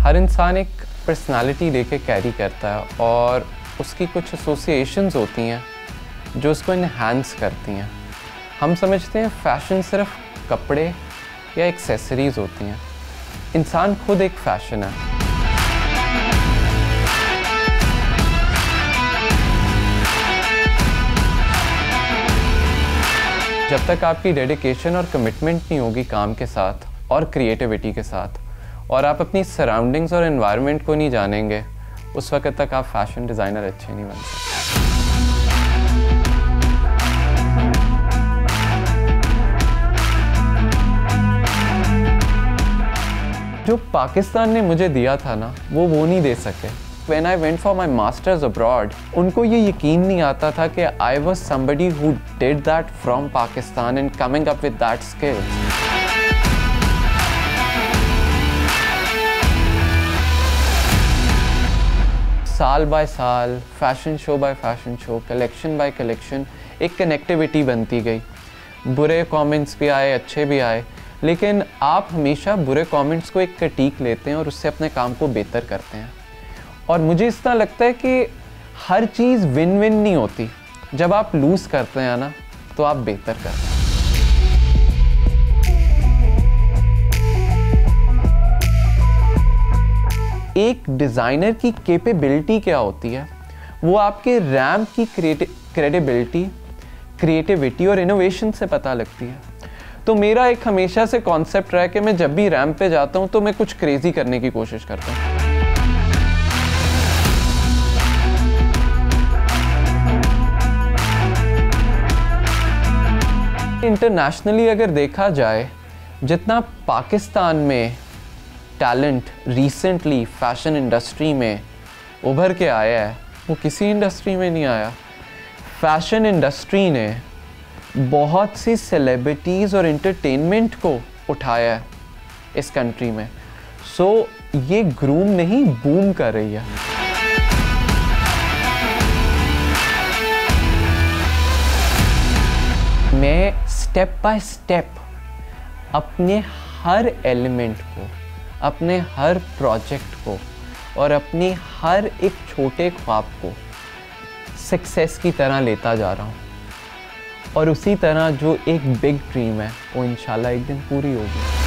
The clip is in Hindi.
हर इंसान एक पर्सनालिटी लेके कैरी करता है और उसकी कुछ एसोसिएशंस होती हैं जो उसको इन्हांस करती हैं। हम समझते हैं फैशन सिर्फ कपड़े या एक्सेसरीज़ होती हैं। इंसान खुद एक फ़ैशन है। जब तक आपकी डेडिकेशन और कमिटमेंट नहीं होगी काम के साथ और क्रिएटिविटी के साथ, और आप अपनी सराउंडिंग्स और एनवायरनमेंट को नहीं जानेंगे, उस वक्त तक आप फैशन डिज़ाइनर अच्छे नहीं बन सकते। जो पाकिस्तान ने मुझे दिया था ना, वो नहीं दे सके। When I went for my masters abroad, उनको ये यकीन नहीं आता था कि I was somebody who did that from Pakistan and coming up with that skill. साल बाय साल, fashion show by fashion show, collection by collection एक कनेक्टिविटी बनती गई। बुरे कमेंट्स भी आए, अच्छे भी आए, लेकिन आप हमेशा बुरे कमेंट्स को एक क्रिटिक लेते हैं और उससे अपने काम को बेहतर करते हैं। और मुझे इस तरह लगता है कि हर चीज़ विन विन नहीं होती। जब आप लूज़ करते हैं ना, तो आप बेहतर करते हैं। एक डिज़ाइनर की कैपेबिलिटी क्या होती है, वो आपके रैम की क्रेडिबिलिटी, क्रिएटिविटी और इनोवेशन से पता लगती है। तो मेरा एक हमेशा से कॉन्सेप्ट रहा है कि मैं जब भी रैम पे जाता हूँ तो मैं कुछ क्रेजी करने की कोशिश करता हूँ। इंटरनेशनली अगर देखा जाए, जितना पाकिस्तान में टैलेंट रिसेंटली फैशन इंडस्ट्री में उभर के आया है, वो किसी इंडस्ट्री में नहीं आया। फैशन इंडस्ट्री ने बहुत सी सेलिब्रिटीज़ और एंटरटेनमेंट को उठाया है इस कंट्री में। सो ये ग्रूम नहीं, बूम कर रही है। मैं स्टेप बाय स्टेप अपने हर एलिमेंट को, अपने हर प्रोजेक्ट को और अपने हर एक छोटे ख्वाब को सक्सेस की तरह लेता जा रहा हूँ। और उसी तरह जो एक बिग ड्रीम है, वो इंशाल्लाह एक दिन पूरी होगी।